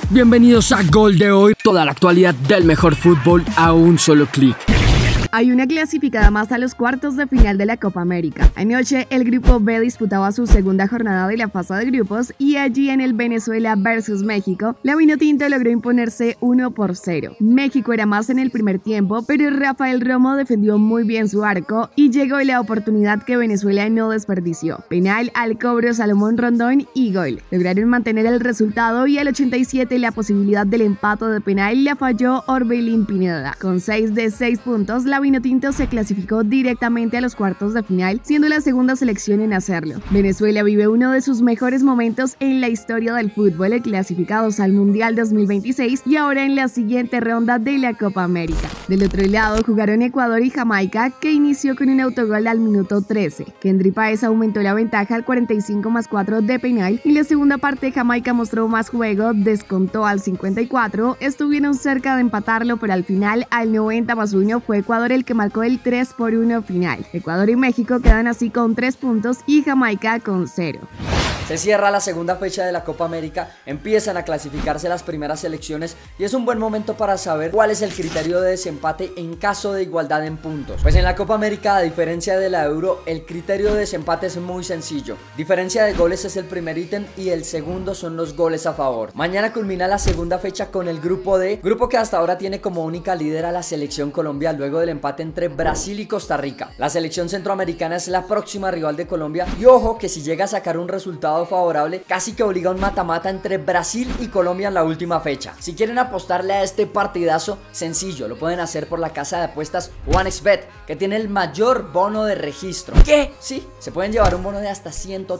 Bienvenidos a Gol de Hoy, toda la actualidad del mejor fútbol a un solo clic. Hay una clasificada más a los cuartos de final de la Copa América. Anoche el Grupo B disputaba su segunda jornada de la fase de grupos y allí en el Venezuela versus México, la Vinotinto logró imponerse 1-0. México era más en el primer tiempo, pero Rafael Romo defendió muy bien su arco y llegó la oportunidad que Venezuela no desperdició. Penal al cobro Salomón Rondón y gol. Lograron mantener el resultado y al 87 la posibilidad del empate de penal la falló Orbelín Pineda. Con 6 de 6 puntos, la Vinotinto se clasificó directamente a los cuartos de final, siendo la segunda selección en hacerlo. Venezuela vive uno de sus mejores momentos en la historia del fútbol, clasificados al Mundial 2026 y ahora en la siguiente ronda de la Copa América. Del otro lado jugaron Ecuador y Jamaica, que inició con un autogol al minuto 13. Kendry Páez aumentó la ventaja al 45+4 de penal y la segunda parte Jamaica mostró más juego, descontó al 54, estuvieron cerca de empatarlo, pero al final al 90+1 fue Ecuador el que marcó el 3-1 final. Ecuador y México quedan así con 3 puntos y Jamaica con 0. Se cierra la segunda fecha de la Copa América, empiezan a clasificarse las primeras selecciones y es un buen momento para saber cuál es el criterio de desempate en caso de igualdad en puntos. Pues en la Copa América, a diferencia de la Euro, el criterio de desempate es muy sencillo. Diferencia de goles es el primer ítem y el segundo son los goles a favor. Mañana culmina la segunda fecha con el grupo D, grupo que hasta ahora tiene como única líder a la selección Colombia luego del empate entre Brasil y Costa Rica. La selección centroamericana es la próxima rival de Colombia y ojo que si llega a sacar un resultado favorable, casi que obliga un mata-mata entre Brasil y Colombia en la última fecha. Si quieren apostarle a este partidazo, sencillo, lo pueden hacer por la casa de apuestas OneXBet, que tiene el mayor bono de registro. ¿Qué? Sí, se pueden llevar un bono de hasta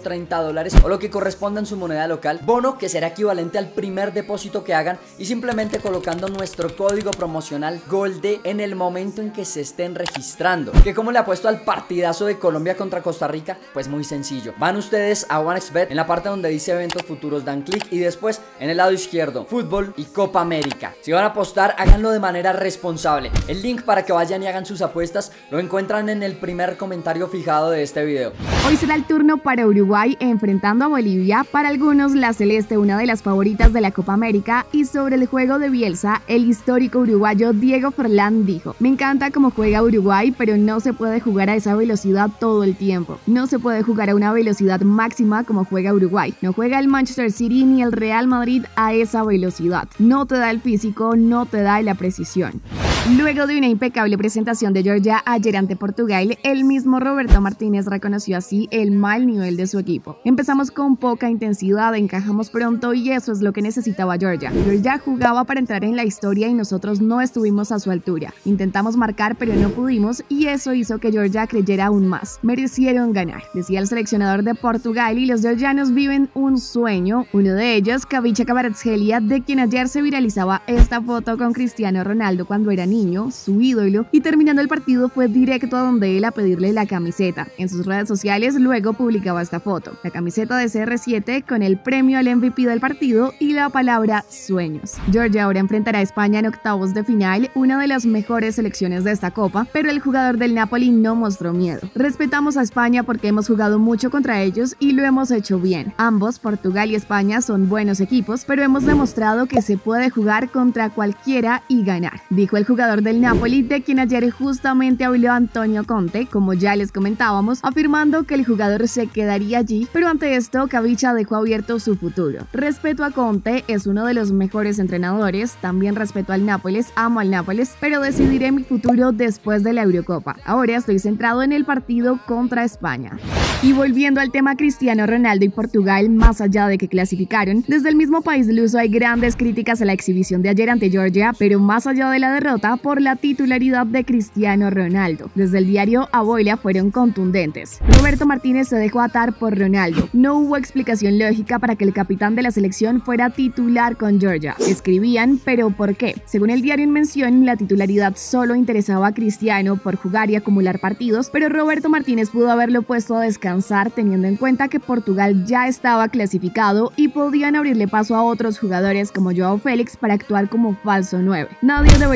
$130 o lo que corresponda en su moneda local, bono que será equivalente al primer depósito que hagan y simplemente colocando nuestro código promocional GOLDE en el momento en que se estén registrando. ¿Que cómo le apuesto al partidazo de Colombia contra Costa Rica? Pues muy sencillo, van ustedes a OneXBet, en la parte donde dice eventos futuros dan clic y después en el lado izquierdo fútbol y Copa América. Si van a apostar, háganlo de manera responsable. El link para que vayan y hagan sus apuestas lo encuentran en el primer comentario fijado de este video. Hoy será el turno para Uruguay enfrentando a Bolivia, para algunos la celeste una de las favoritas de la Copa América, y sobre el juego de Bielsa, el histórico uruguayo Diego Forlán dijo: me encanta cómo juega Uruguay, pero no se puede jugar a esa velocidad todo el tiempo. No se puede jugar a una velocidad máxima como juega Uruguay. No juega el Manchester City ni el Real Madrid a esa velocidad. No te da el físico, no te da la precisión. Luego de una impecable presentación de Georgia ayer ante Portugal, el mismo Roberto Martínez reconoció así el mal nivel de su equipo. Empezamos con poca intensidad, encajamos pronto y eso es lo que necesitaba Georgia. Georgia jugaba para entrar en la historia y nosotros no estuvimos a su altura. Intentamos marcar pero no pudimos y eso hizo que Georgia creyera aún más. Merecieron ganar, decía el seleccionador de Portugal, y los georgianos viven un sueño. Uno de ellos, Khvicha Kvaratskhelia, de quien ayer se viralizaba esta foto con Cristiano Ronaldo cuando era niño, su ídolo, y terminando el partido fue directo a donde él a pedirle la camiseta. En sus redes sociales luego publicaba esta foto, la camiseta de CR7 con el premio al MVP del partido y la palabra sueños. Georgia ahora enfrentará a España en octavos de final, una de las mejores selecciones de esta copa, pero el jugador del Napoli no mostró miedo. Respetamos a España porque hemos jugado mucho contra ellos y lo hemos hecho bien. Ambos, Portugal y España, son buenos equipos, pero hemos demostrado que se puede jugar contra cualquiera y ganar, dijo el jugador del Napoli, de quien ayer justamente habló Antonio Conte, como ya les comentábamos, afirmando que el jugador se quedaría allí, pero ante esto Khvicha dejó abierto su futuro. Respeto a Conte, es uno de los mejores entrenadores, también respeto al Nápoles, amo al Nápoles, pero decidiré mi futuro después de la Eurocopa. Ahora estoy centrado en el partido contra España. Y volviendo al tema Cristiano Ronaldo y Portugal, más allá de que clasificaron, desde el mismo país luso hay grandes críticas a la exhibición de ayer ante Georgia, pero más allá de la derrota, por la titularidad de Cristiano Ronaldo. Desde el diario Aboila fueron contundentes. Roberto Martínez se dejó atar por Ronaldo. No hubo explicación lógica para que el capitán de la selección fuera titular con Georgia. Escribían, pero ¿por qué? Según el diario en mención, la titularidad solo interesaba a Cristiano por jugar y acumular partidos, pero Roberto Martínez pudo haberlo puesto a descansar teniendo en cuenta que Portugal ya estaba clasificado y podían abrirle paso a otros jugadores como Joao Félix para actuar como falso 9. Nadie debería ser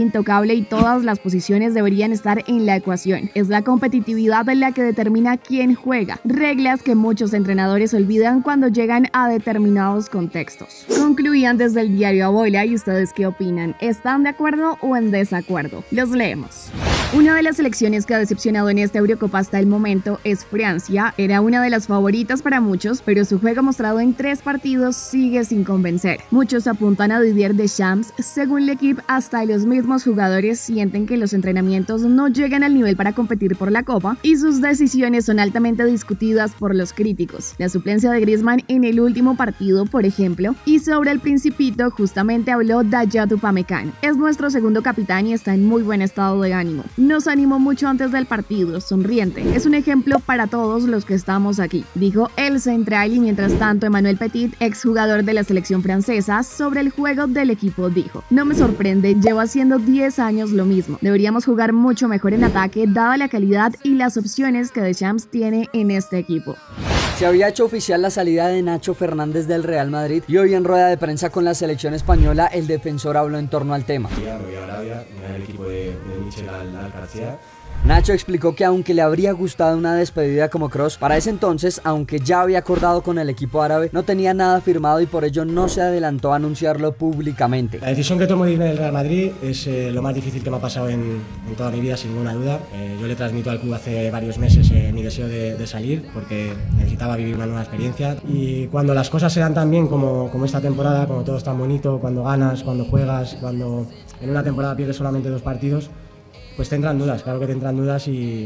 intocable y todas las posiciones deberían estar en la ecuación. Es la competitividad la que determina quién juega, reglas que muchos entrenadores olvidan cuando llegan a determinados contextos. Concluían desde el diario Abuela. ¿Y ustedes qué opinan? ¿Están de acuerdo o en desacuerdo? Los leemos. Una de las selecciones que ha decepcionado en esta Eurocopa hasta el momento es Francia. Era una de las favoritas para muchos, pero su juego mostrado en 3 partidos sigue sin convencer. Muchos apuntan a Didier Deschamps. Según L'Equipe, hasta los mismos jugadores sienten que los entrenamientos no llegan al nivel para competir por la Copa y sus decisiones son altamente discutidas por los críticos. La suplencia de Griezmann en el último partido, por ejemplo, y sobre el Principito justamente habló Dayot Upamecano. Es nuestro segundo capitán y está en muy buen estado de ánimo. Nos animó mucho antes del partido, sonriente. Es un ejemplo para todos los que estamos aquí, dijo el central. Y mientras tanto, Emmanuel Petit, exjugador de la selección francesa, sobre el juego del equipo dijo: no me sorprende, llevo haciendo 10 años lo mismo. Deberíamos jugar mucho mejor en ataque, dada la calidad y las opciones que Deschamps tiene en este equipo. Se había hecho oficial la salida de Nacho Fernández del Real Madrid y hoy en rueda de prensa con la selección española el defensor habló en torno al tema. Me voy a Arabia, me voy al equipo de Michel Al-García. Nacho explicó que aunque le habría gustado una despedida como Kroos, para ese entonces, aunque ya había acordado con el equipo árabe, no tenía nada firmado y por ello no se adelantó a anunciarlo públicamente. La decisión que tomo de irme del Real Madrid es lo más difícil que me ha pasado en toda mi vida, sin ninguna duda. Yo le transmito al club hace varios meses mi deseo de salir porque necesitaba vivir una nueva experiencia, y cuando las cosas se dan tan bien como esta temporada, cuando todo es tan bonito, cuando ganas, cuando juegas, cuando en una temporada pierdes solamente 2 partidos, pues tendrán dudas, claro que tendrán dudas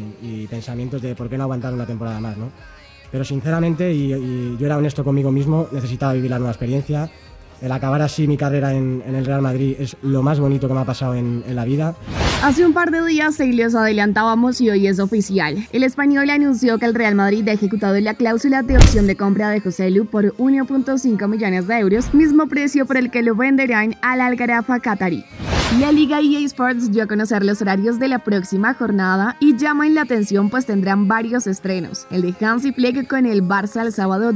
y pensamientos de por qué no aguantar una temporada más, ¿no? Pero sinceramente, y yo era honesto conmigo mismo, necesitaba vivir la nueva experiencia. El acabar así mi carrera en el Real Madrid es lo más bonito que me ha pasado en la vida. Hace un par de días se los adelantábamos y hoy es oficial. El español anunció que el Real Madrid ha ejecutado la cláusula de opción de compra de Joselu por 1.5 millones de euros, mismo precio por el que lo venderán al Al-Gharafa qatarí. La Liga EA Sports dio a conocer los horarios de la próxima jornada y llaman la atención pues tendrán varios estrenos. El de Hansi Flick con el Barça el sábado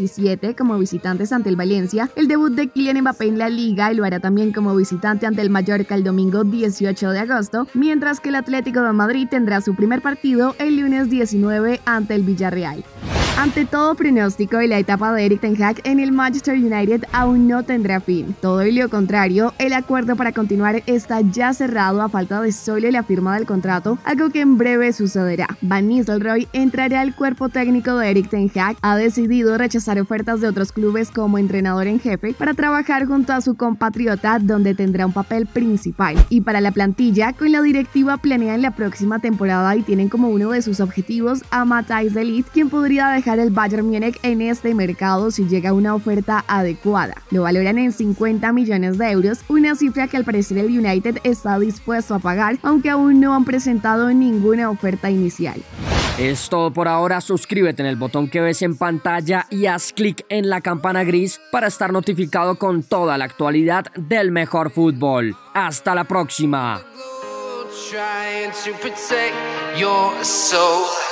17 como visitantes ante el Valencia. El debut de Kylian Mbappé en la Liga y lo hará también como visitante ante el Mallorca el domingo 18 de agosto, mientras que el Atlético de Madrid tendrá su primer partido el lunes 19 ante el Villarreal. Ante todo pronóstico, la etapa de Erik ten Hag en el Manchester United aún no tendrá fin. Todo y lo contrario, el acuerdo para continuar está ya cerrado a falta de solo la firma del contrato, algo que en breve sucederá. Van Nistelrooy entrará al cuerpo técnico de Erik ten Hag. Ha decidido rechazar ofertas de otros clubes como entrenador en jefe para trabajar junto a su compatriota, donde tendrá un papel principal. Y para la plantilla, con la directiva planean la próxima temporada y tienen como uno de sus objetivos a Matthijs de Ligt, quien podría dejar el Bayern Múnich en este mercado si llega una oferta adecuada. Lo valoran en 50 millones de euros, una cifra que al parecer el United está dispuesto a pagar, aunque aún no han presentado ninguna oferta inicial. Es todo por ahora. Suscríbete en el botón que ves en pantalla y haz clic en la campana gris para estar notificado con toda la actualidad del mejor fútbol. Hasta la próxima. Trying to protect your soul.